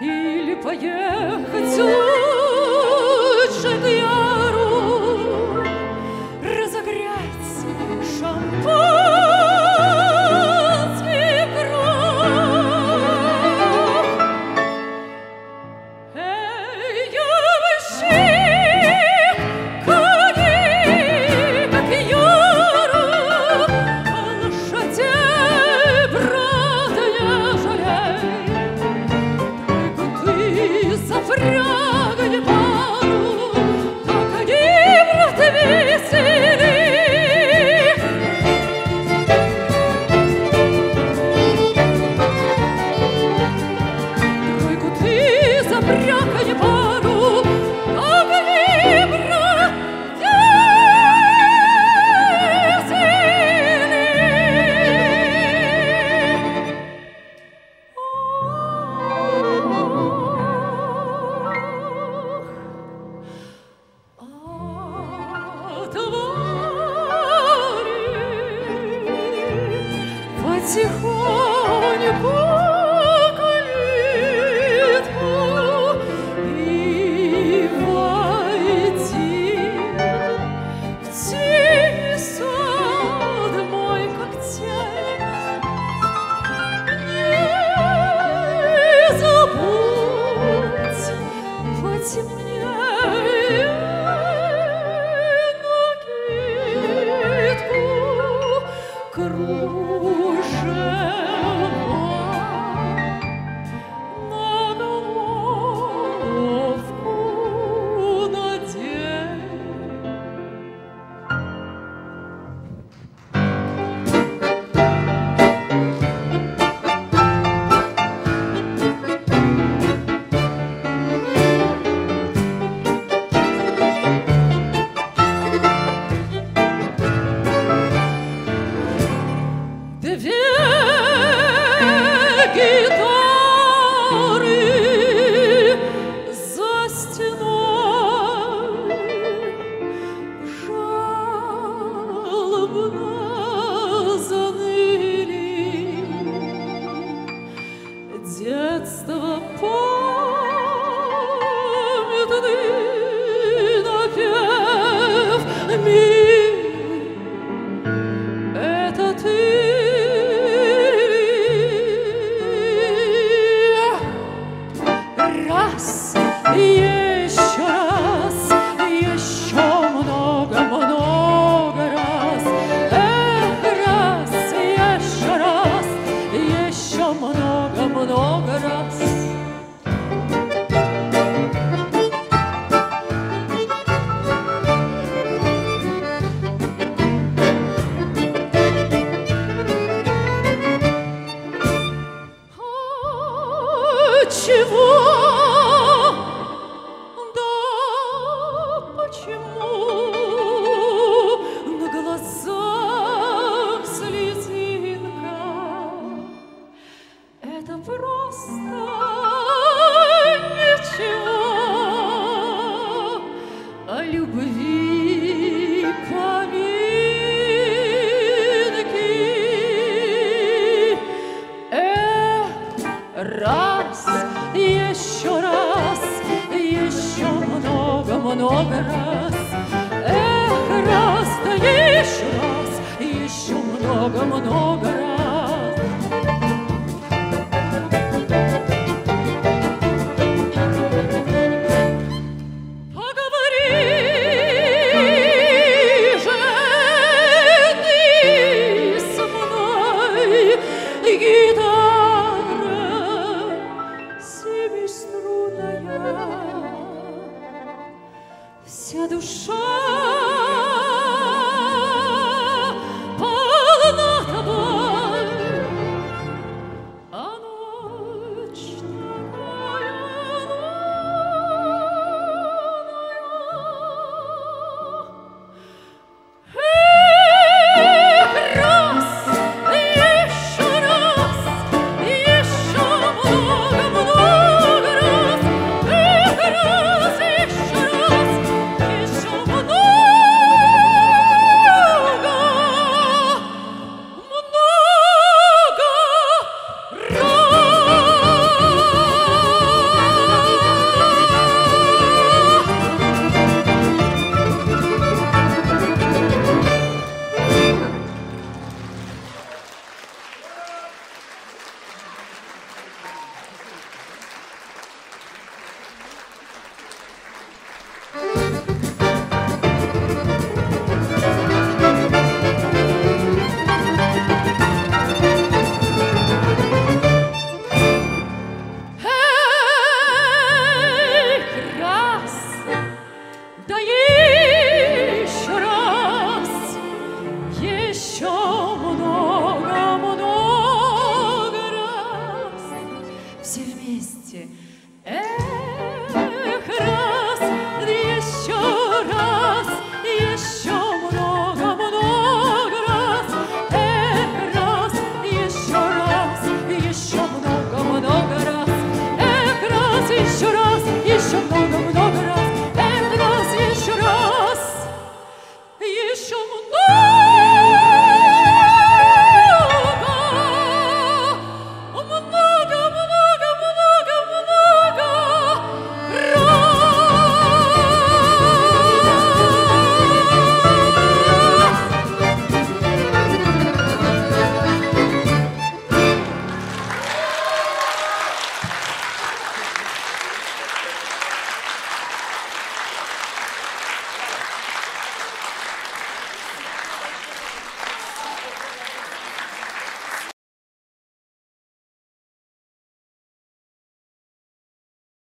или поехать лучше к яру, разогреть шампанский кров. Эй, ямщик, кони, как яру, а лошадей, брат, не жалей. Ты запрягай пару, так они, брат, весели. Тройку ты запрягай пару, так они, брат, потихоньку калитку и войди в тихий сад мой, как тень. Не забудь потемнее накидку, кружева на головку надень. Две гитары за стеной жалобно заныли. Детство памятный напев милый, это ты. Раз, еще раз, еще много-много раз. Эх, раз, еще много-много раз. Чего? Да почему на глазах слезинка? Это просто ничего, о любви поминки. Раз, еще много-много раз. Эх, раз, да еще много-много раз. Поговори же ты со мной, гитара семиструнная, вся душа полна тобой, а ночь такая лунная. Раз, еще много-много раз. Раз, еще много-много все вместе.